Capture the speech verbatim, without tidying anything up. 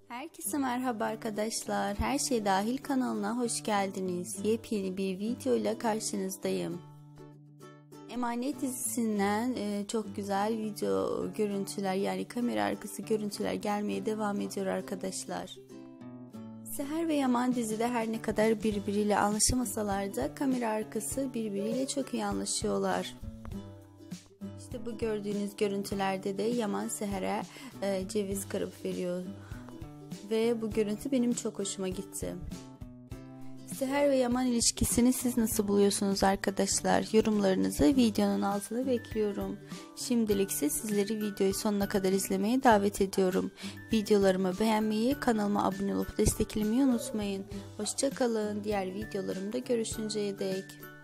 Herkese merhaba arkadaşlar. Her şey dahil kanalına hoş geldiniz. Yepyeni bir videoyla karşınızdayım. Emanet dizisinden e, çok güzel video görüntüler, yani kamera arkası görüntüler gelmeye devam ediyor arkadaşlar. Seher ve Yaman dizide her ne kadar birbiriyle anlaşamasalar da kamera arkası birbiriyle çok iyi anlaşıyorlar. İşte bu gördüğünüz görüntülerde de Yaman Seher'e e, ceviz kırıp veriyor. Ve bu görüntü benim çok hoşuma gitti. Seher ve Yaman ilişkisini siz nasıl buluyorsunuz arkadaşlar? Yorumlarınızı videonun altına bekliyorum. Şimdilik ise sizleri videoyu sonuna kadar izlemeye davet ediyorum. Videolarımı beğenmeyi, kanalıma abone olup desteklemeyi unutmayın. Hoşça kalın. Diğer videolarımda görüşünceye dek.